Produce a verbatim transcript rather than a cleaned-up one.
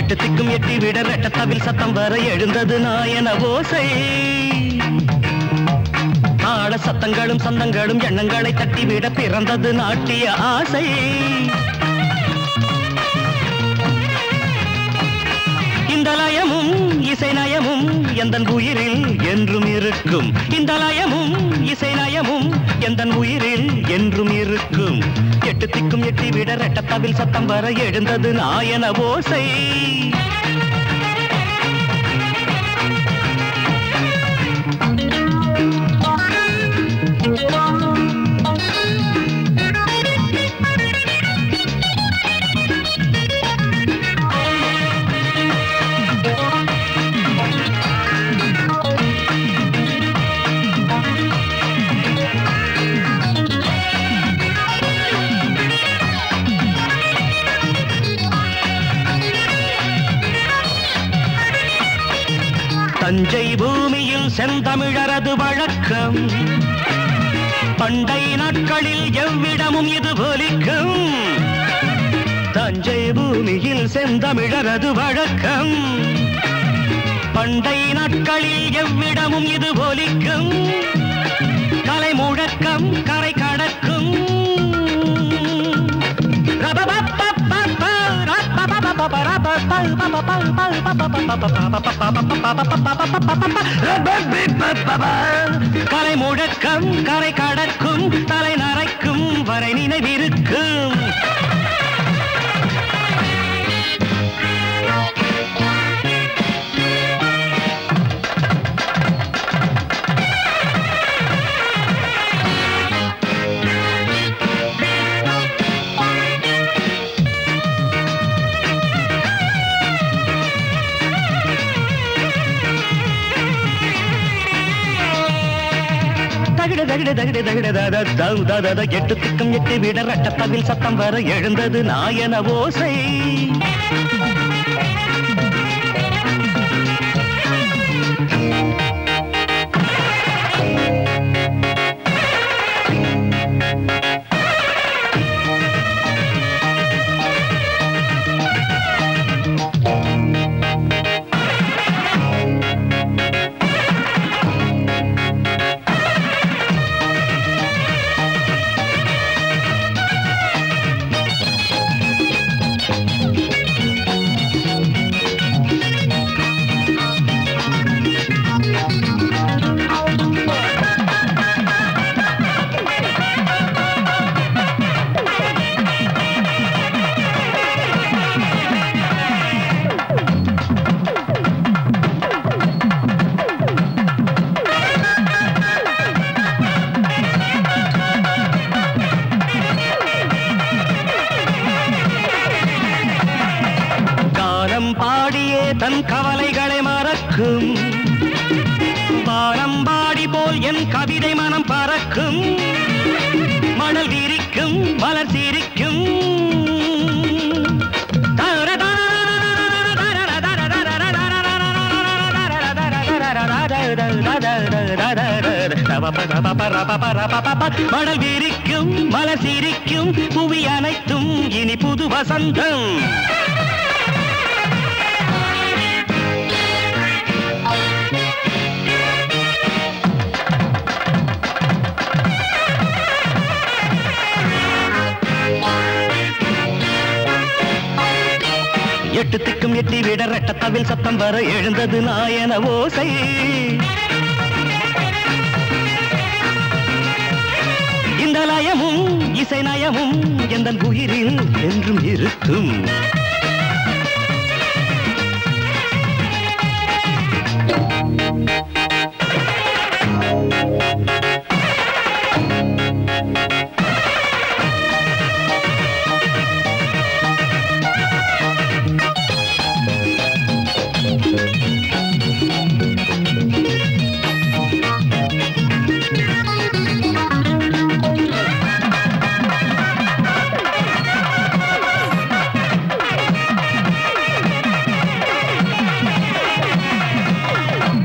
எட்டு திக்கும் எட்டி விட ரெட்டத்தவில் சத்தம் வர எழுந்தது நாயன ஓசை. ஆட சத்தங்களும் சந்தங்களும் எண்ணங்களை தட்டிவிட பிறந்தது நாட்டிய ஆசை. இந்த லயமும் இசை நயமும் எந்தன் உயிரில் என்றும் இருக்கும். இந்த லயமும் இசை நயமும் எந்தன் உயிரில் என்றும் இருக்கும். எட்டு திக்கும் எட்டி விட ரெட்டத்தவில் சத்தம் வர எழுந்தது நாயன ஓசை. தஞ்சை பூமியில் செந்தமிழரது வழக்கம். பண்டை நாட்களில் எவ்விடமும் இது ஒலிக்கும். தஞ்சை பூமியில் செந்தமிழரது வழக்கம். பண்டை நாட்களில் எவ்விடமும் இது ஒலிக்கும். கலை முழக்கம் கரை கடக்கும். கலை முழக்கம் கரை கடக்கும். தலை நரைக்கும் வரை நினைவிருக்கும். எட்டு திக்கும் எட்டு விட ரெட்டத்தவில் சத்தம் வர எழுந்தது நாயன ஓசை. பாடியே தன் கவலைகளை மறக்கும். வானம்பாடி போல் என் கவிதை மனம் பறக்கும். மணல் விரிக்கும் மலர் சிரிக்கும். மணல் விரிக்கும் மலர் சிரிக்கும். புவி அனைத்தும் இனி புது வசந்தம். எட்டு திக்கும் எட்டி விட ரெட்டத்தவில் சத்தம் வர எழுந்தது நாயன ஓசை. இந்த லயமும் இசை நயமும் எந்தன் உயிரில் என்றும் இருக்கும்.